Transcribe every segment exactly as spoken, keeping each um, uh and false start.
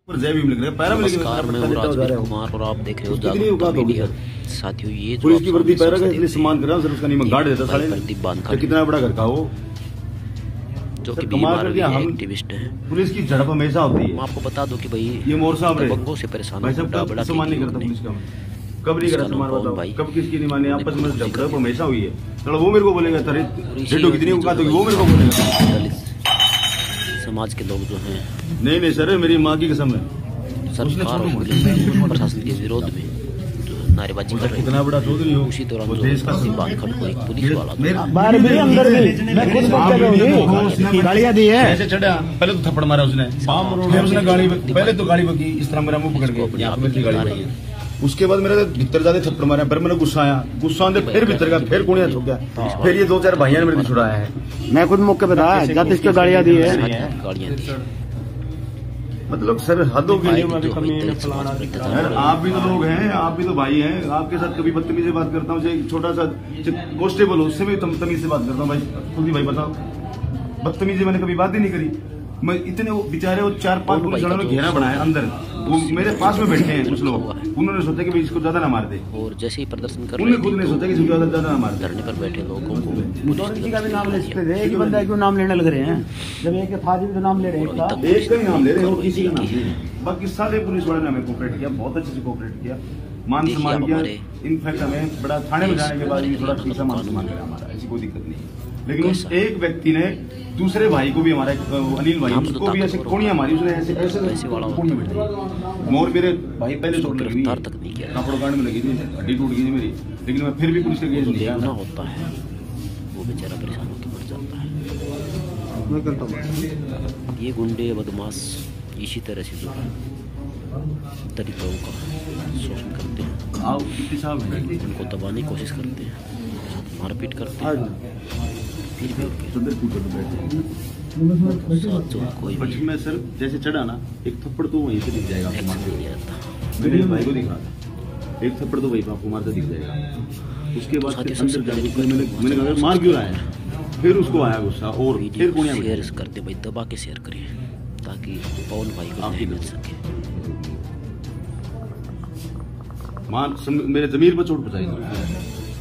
नमस्कार, मैं हूं राजवीर कुमार और आप देख रहे हो जागरूकता मीडिया। साथियों, ये पुलिस की वर्दी पैरा का इसलिए सम्मान कर रहा हूं सर, उसका नहीं मैं गाड़ देता साले। प्रदीप बांधकर कितना बड़ा घर का हो, जो कि बीमार एक्टिविस्ट है। पुलिस की झड़प हमेशा होती है। मैं आपको बता दूं कि भाई ये मोर साहब रहे दबंगों से परेशान भाई सब बड़ा सम्मान नहीं करता पुलिस का। कब नहीं करा सम्मान बताओ, कब किसकी नहीं माने? आपस में झड़प हमेशा हुई है। चलो वो मेरे को बोलेगा तेरे डेटो कितनी औकात होगी, वो मेरे को बोलेगा। समाज के लोग जो हैं, नहीं नहीं सर, मेरी माँ की कसम है, सरकार और पुलिस प्रशासन के विरोध में जो नारेबाजी कर रहे इतना बड़ा चौधरी हो, उसी दौरान बांधखड़ को एक पुलिस वाला बाहर भी अंदर भी मैं खुद गाड़ियां दी है। ऐसे चढ़ा, पहले तो थप्पड़ मारा उसने, फिर उसने गाड़ी पहले तो गाड़ी बकी इस तरह मेरा मुंह पकड़ के यहाँ पे गाड़ी, उसके बाद मेरा भीतर जाते थप्पड़ मारा, फिर मैंने गुस्सा आया, गुस्सा आने फिर भीतर का फिर कोनिया छुप गया, फिर ये दो चार भाइयों ने मेरे को छुड़ाया है। मैं खुद मौके पे था जब इसको गाड़ियां दी है। गाड़ियां दी मतलब सर हदों के लिए सर, आप भी तो लोग हैं, आप भी तो भाई हैं। आपके साथ कभी बदतमीजी से बात करता हूँ, एक छोटा सा कॉन्स्टेबल हो उससे भी तमीज से बात करता हूँ। भाई खुद ही भाई बताओ, बदतमीजी मैंने कभी बात ही नहीं करी। मैं इतने वो बेचारे वो चार पांच पुलिस वालों ने घेरा बनाया अंदर, वो मेरे पास में बैठे हैं कुछ लोग, उन्होंने सोचा कि भाई इसको ज्यादा ना मार दे, और जैसे ही प्रदर्शन कर उन्होंने खुद ने सोचा कि इसको ज्यादा ज्यादा ना मार दे। धरने पर बैठे लोगों को किसी का भी नाम ले सकते थे, एक ही बंदा क्यों नाम लेने लग रहे हैं? जब एक था भी तो नाम ले रहे हैं, एक का ही नाम ले रहे हैं, किसी का नाम नहीं। बाकी सारे पुलिस वाले ने हमें कोऑपरेट किया, बहुत अच्छे से कोऑपरेट किया, मान सम्मान किया। इनफैक्ट हमें बड़ा थाने में जाने के बाद भी थोड़ा ठीक सा मान सम्मान करा हमारा, ऐसी कोई दिक्कत नहीं है। लेकिन उस एक व्यक्ति ने दूसरे भाई को भी, हमारा अनिल भाई, उसको भी ऐसे कोनियां मारी, उसने ऐसे ऐसे कोने में बैठी। मोर मेरे भाई पहले चोट लगी, कापड़ कांड में लगी थी, हड्डी टूट गई थी मेरी, लेकिन मैं फिर भी पुलिस के केस लिया ना होता है, वो बेचारा परेशान होकर मर जाता है। ये गुंडे बदमाश इसी तरह से जो तरीकों का शोषण करते हैं, उनको दबाने की कोशिश करते हैं, मारपीट करते हैं, फिर भी कोई मैं सर जैसे चढ़ा ना, एक थप्पड़ तो वहीं से दिख जाएगा आपको मारते। मेरे भाई को दिखा एक थप्पड़ तो वहीं पे आपको मारते दिख जाएगा। उसके बाद फिर अंदर जाके मैंने मैंने कहा मार क्यों रहा है, फिर उसको आया गुस्सा और फिर शेयर करते भाई, दबा के शेयर करिए ताकि पवन भाई को न्याय मिल सके। मान मेरे जमीर पर चोट पहुंचाई,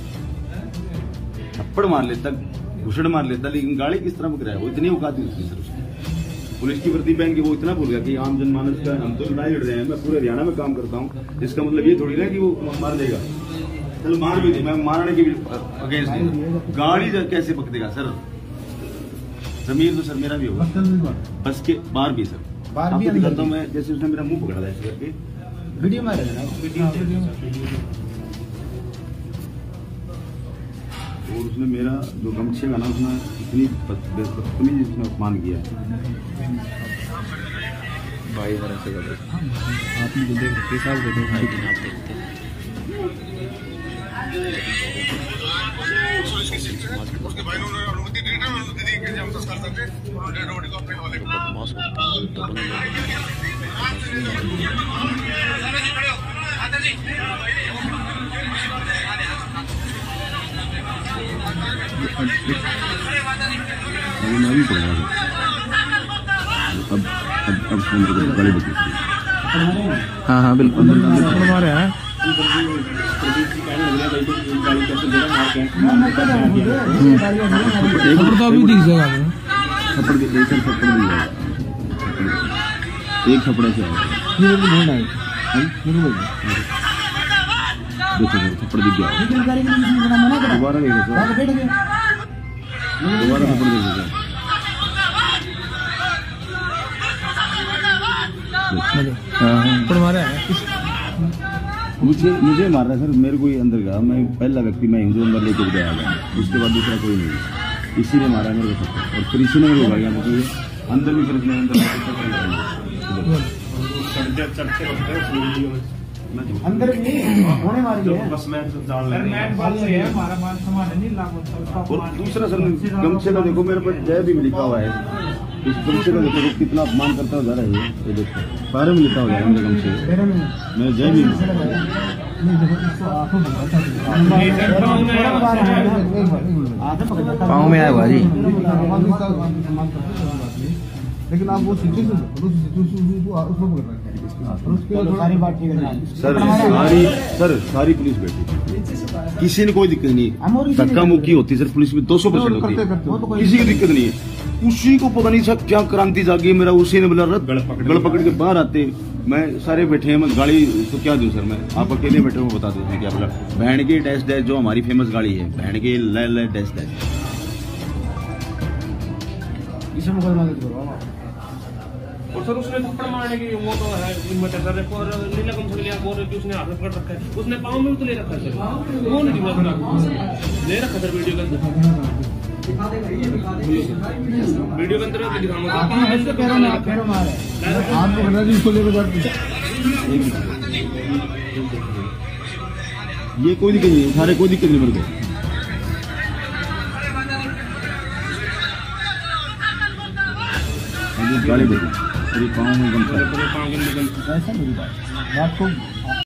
थप्पड़ मार लेता, घुसड़ मार लेता, लेकिन गाड़ी किस तरह पकड़ा है, वो इतनी औकात नहीं होती सर उसकी। पुलिस की वर्दी पहन के वो इतना भूल गया कि आम जनमानस का हम तो लड़ाई लड़ रहे हैं, मैं पूरे हरियाणा में काम करता हूँ, इसका मतलब ये थोड़ी ना कि वो मार देगा। चल मार भी दे, मैं मारने के भी अगेंस्ट नहीं, गाड़ी कैसे पकड़ेगा सर? जमीर तो सर मेरा भी होगा, बस के बाहर भी सर आपको दिखाता हूँ मैं, जैसे उसने मेरा मुंह पकड़ा था ऐसे करके, वीडियो में और उसने मेरा जो गमछे का ना, उसने इतनी बदतमीजी उसने अपमान किया भाई तरह से कर आप देख रहे साहब देखते मैं भी पढ़ा अब अब अब गाली बची। हाँ हाँ बिल्कुल हमारे हैं तो अभी दिख जाएगा, थप्पड़ एक थप्पड़ दिख जाएगा, एक थप्पड़ से देखो थप्पड़ दिख गया, दोबारा नहीं दोबारा थप्पड़ देख लीजिए। मुझे मुझे मार रहा है सर, मेरे को ही अंदर गया, मैं पहला व्यक्ति मैं जो अंदर लेके गया, उसके बाद दूसरा कोई नहीं, इसी ने मारा मेरे को थप्पड़, और फिर इसी ने मेरे को गया मुझे अंदर भी, फिर इसने अंदर अंदर भी होने वाली है, बस मैं जान ले। और दूसरा सर गमछे का देखो मेरे पर जय भी लिखा हुआ है, इस गमछे का देखो कितना अपमान करता जा रहा है, ये देखो पैरों में लिखा हुआ है मेरे गमछे, मैं जय भी पाँव में आया हुआ जी। लेकिन आप वो सिटी से उसको पकड़ रखे हैं और उसके तो सारी बात ठीक है सर सारी सर सारी पुलिस बैठी, किसी ने कोई दिक्कत नहीं, धक्का मुक्की होती सर पुलिस में दो सौ परसेंट होती है, किसी की दिक्कत नहीं है। उसी को पता नहीं सर क्या क्रांति जागी, मेरा उसी ने बोला गड़ पकड़ के बाहर आते, मैं सारे बैठे हैं, मैं गाड़ी तो क्या दूं सर, मैं आप अकेले बैठे हो बता दो क्या बोला, बहन के डैश डैश जो हमारी फेमस गाड़ी है, बहन के ले ले डैश डैश, इसे मुकदमा करो। और सर उसने थप्पड़ मारने की वो तो है हिम्मत है सर, और नीला कम लिया बोल रहे कि उसने हाथ में पकड़ रखा है, उसने पाँव में भी तो ले रखा है सर, वो नहीं दिखा ले रखा सर वीडियो के अंदर, वीडियो के अंदर ऐसे पैरों में पैरों मार है आप लोग जी इसको लेकर जाते ये कोई दिक्कत नहीं, सारे कोई दिक्कत नहीं मेरे को। गाड़ी देखो, पाँव में गमछा, ऐसा मेरी बात बात को